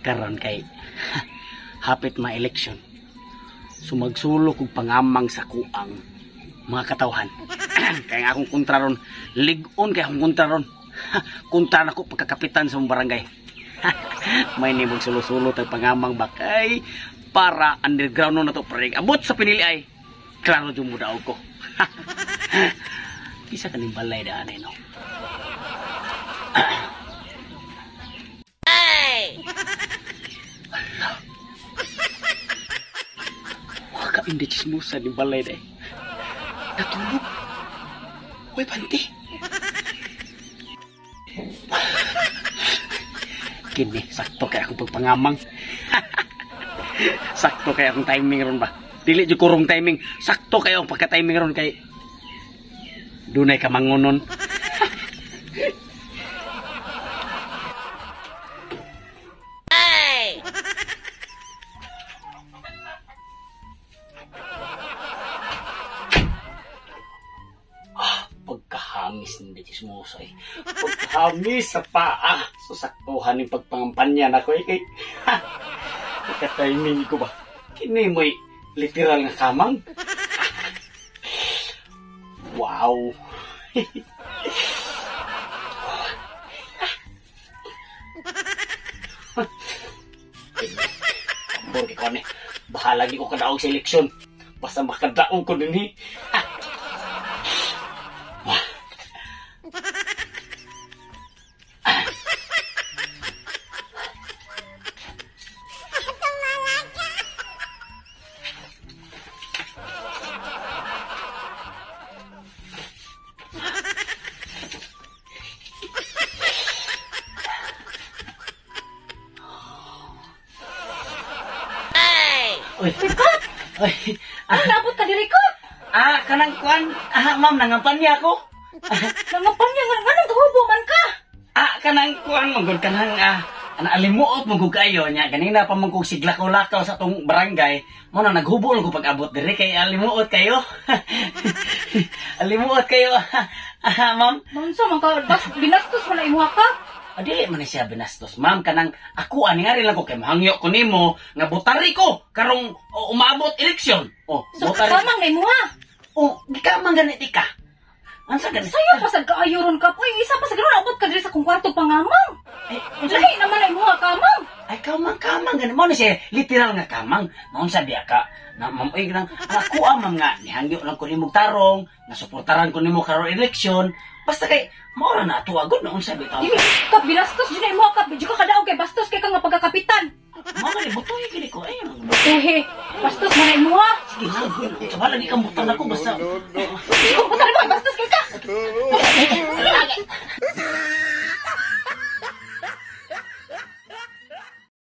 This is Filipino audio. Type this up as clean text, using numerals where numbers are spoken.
karon kay hapit ma-election. Sumagsulo kog pangamang sa kuang mga katawhan. Kaya akong kontra ron, ligon kay akong kontra ron. Kontra na ko pagkakapitan sa barangay. May nibog sulo-sulo tag pangamang bakay para underground no na to pre. Abot sa pinili ay klaro jud mo daw ko. Bisa kaning balay daan no. Ay. Waka indi chismusa ni balay day. Natulog. Uy, panti. Kini, sakto kaya akong pagpangamang. Sakto kaya akong timing ron ba? Dili jud kurong timing. Sakto kaya akong pagka-timing ron kay dunay ka mangunon. Ay! Pagkahamis ng Chismosa eh. Pagkahamis sa paa. Susaktuhan yung pagpangampanya na ko eh. Kay timing ko ba? Kini mo'y literal nga kamang. Wow. Ambor ki ko ni. Bahala lagi ko kadaog sa eleksyon. Basta makadaog ko din eh. Uy, Rikot! Uy, Ano nabot ka di Rikot? kanang kuan, ma'am, nangampanya ako. Nangampanya nga, anong kahubo man ka? Kanang kuan, manggod kanang, alimuot mong kayo niya. Ganina pa mong sigla ko lakaw sa tong barangay. Mo na naghubol ko pag-abot diri kay alimuot kayo. Alimuot kayo, ma'am. Mansa man ka, binastos mo na imuha ka? Dili man siya binastos, ma'am. Kanang ako, ani nga rin lang ko kay mahangyo ko nimo nga butari ko karong umabot eleksyon. So, kamang na imuha? Gikamang ganit ka. Ansa ganit? Sayo pa sa kaayuron ka po. Isa pa sa gano'n, abot ka diri sa kong kwarto pangamang. Lahi naman na imuha kamang. Ay, kamang ganit. Mo na siya, literal nga kamang. Noon sabi ka, na ma'am, ay, ako ma'am nga, nihangyo lang ko nimo tarong, nasuportaran ko nimo karong eleksyon. Basta kay, maura na tuwagod noon sabi tao. Dili, kap, binastos dyan na imuha kap. Medyo ka kadaog kay bastos kay ka nga pagkakapitan. Mga ni, butoy kini ko. Ay, Butuhe, bastos mo na imuha. sige na, sabala di kambutan ako, basta. Ikaw, buta na mo, bastos kay ka.